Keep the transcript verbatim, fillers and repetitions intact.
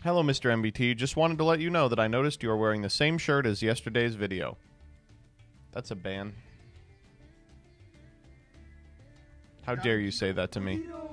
Hello, Mister M B T. Just wanted to let you know that I noticed you are wearing the same shirt as yesterday's video. That's a ban. How dare you say that to me?